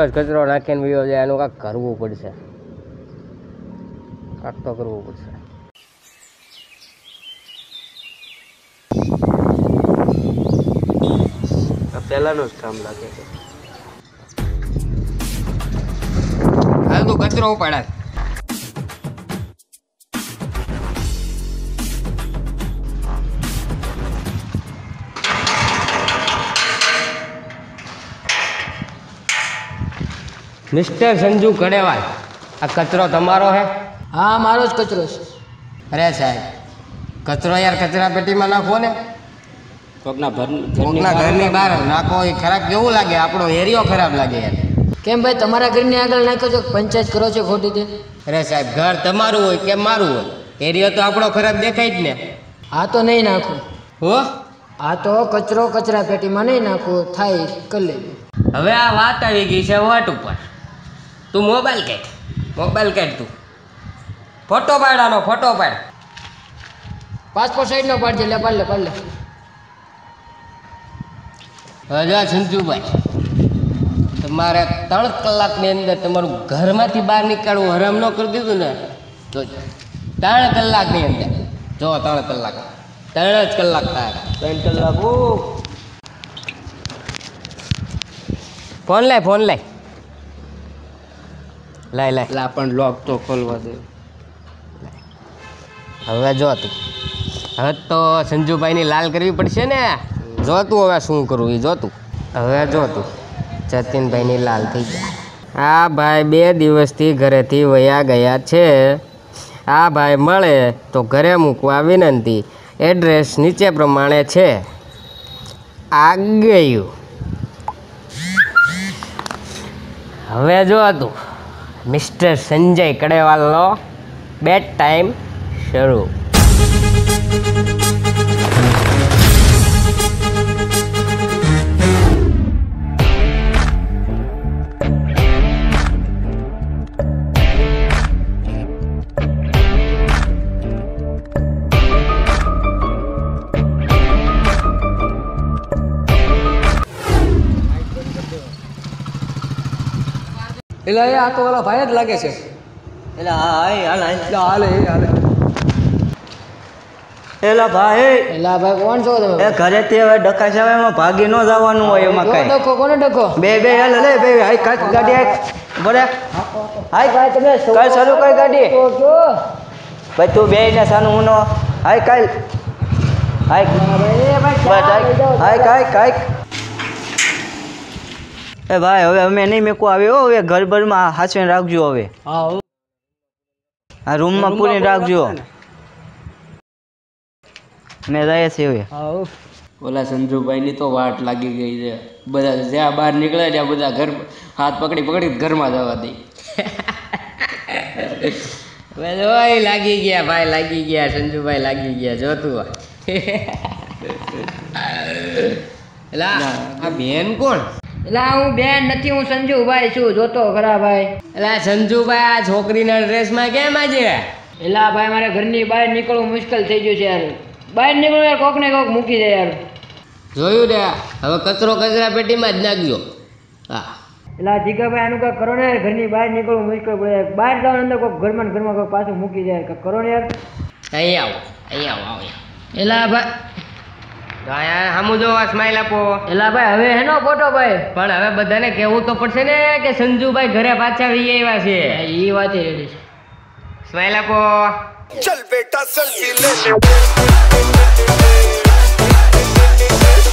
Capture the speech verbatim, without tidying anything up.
એટલો જ કચરો નાખીને વયો જાય, એનું કાંઈક કરવું પડશે, કાંઈક તો કરવું પડશે. પહેલાનું જ કામ લાગે છે. હાલ તું કચરો ઉપાડા. મિસ્ટર સંજુ કડેવાલ, આ કચરો તમારો હે? હા, મારો જ કચરો છે. અરે સાહેબ, કચરો યાર કચરા પેટીમાં નાખો ને, કોકના ભર કોકના ઘરની બહાર નાખો. એ ખરાબ કેવું લાગે? આપણો એરિયો ખરાબ લાગે યાર. કેમ ભાઈ, તમારા ઘરની આગળ નાખો છો, પંચાયત કરો છો ખોટી તે? અરે સાહેબ, ઘર તમારું હોય કે મારું હોય, એરિયો તો આપણો ખરાબ દેખાય જ ને. આ તો નહીં નાખું હો, આ તો કચરો કચરા પેટીમાં નહીં નાખું, થાય કરી લેજો. હવે આ વાત આવી ગઈ છે વાટ ઉપર. તું મોબાઈલ કાઢ, મોબાઈલ કાઢ, તું ફોટો પાડવાનો, ફોટો પાડ. પાસપોર્ટ સાઈઝનો પાડજે. લે પાડ લે, પાડ લે. હવે જો સંજુભાઈ, તમારે ત્રણ કલાકની અંદર તમારું ઘરમાંથી બહાર નીકળવું હરામ ન કરી દીધું ને, તો ત્રણ કલાકની અંદર, જો ત્રણ કલાક, ત્રણ જ કલાક થાય. ત્રણ કલાક ઓ ફોન લાય, ફોન લાય, લાય લાય. લા પણ લોક તો ખોલવા દે. હવે જો તું, હવે તો સંજુભાઈની લાલ કરવી પડશે ને. જો તું હવે શું કરું એ જો તું. હવે જો તું, જતીનભાઈની લાલ થઈ ગયા. આ ભાઈ બે દિવસથી ઘરેથી વયા ગયા છે. આ ભાઈ મળે તો ઘરે મૂકવા વિનંતી. એડ્રેસ નીચે પ્રમાણે છે. આ ગયું. હવે જો તું, મિસ્ટર સંજય કડેવાલનો બેડ ટાઈમ શરૂ. એટલે એ આ તો ઓલા ભાઈ જ લાગે છે. એટલે હા હાય હાલ હાલ. હાલે હાલે. એલા ભાઈ, એલા ભાઈ કોણ છો તમે? એ ઘરેથી હવે ડખા સેવામાં ભાગી ન જવાનું હોય એમાં કોણ કઈ. ડખો? કોને ડખો? બે બે હાલ લે બે હાય કાચ ગાડી હાય બરે હાય ભાઈ તમે કાલ શરૂ કર ગાડી. તો જો ભાઈ તું બે ને સાનું હું નો હાય કાલ હાય ભાઈ એ ભાઈ બસ હાય હાય કાય કાય. એ ભાઈ હવે અમે નહીં મેકું આવ્યો હવે ઘર બરમાં હાચવીને રાખજો. હવે હા આ રૂમમાં પૂરીને રાખજો. મેં જાય છે હવે. હા ઓલા સંજુભાઈની તો વાટ લાગી ગઈ છે. બધા જ્યાં બહાર નીકળે ત્યાં બધા ઘર હાથ પકડી પકડી ઘરમાં જવા દે. હવે જોઈ લાગી ગયા ભાઈ, લાગી ગયા સંજુભાઈ, લાગી ગયા. જોતું એલા આ બેન કોણ? એલા હું બેન નથી, હું સંજુભાઈ છું. જોતો ખરા ભાઈ. એલા સંજુભાઈ, આ છોકરીના ડ્રેસમાં કેમ આજે? એલા ભાઈ મારે ઘરની બહાર નીકળવું મુશ્કેલ થઈ ગયું છે યાર. બહાર નીકળવું યાર, કોક ને કોક મૂકી દે યાર. જોયું ને, હવે કચરો કચરા પેટીમાં જ નાખજો. હા એલા જીગાભાઈ આનું કાંઈક કરો ને યાર. ઘરની બહાર નીકળવું મુશ્કેલ પડે. બહાર જવાનું અંદર કોઈક ઘરમાં ને ઘરમાં કોઈક પાછું મૂકી જાય. કાંઈક કરો ને યાર. અહીં આવો, અહીં આવો, આવો. એલા ભાઈ, અહીંયા સામું જો, સ્માઈલ આપો. એલા ભાઈ હવે હેનો ફોટો ભાઈ? પણ હવે બધાને કહેવું તો પડશે ને કે સંજુભાઈ ઘરે પાછા વી આવ્યા છે. એ વાત રેડી છે. સ્માઈલ આપો. चल बेटा सेल्फी ले ले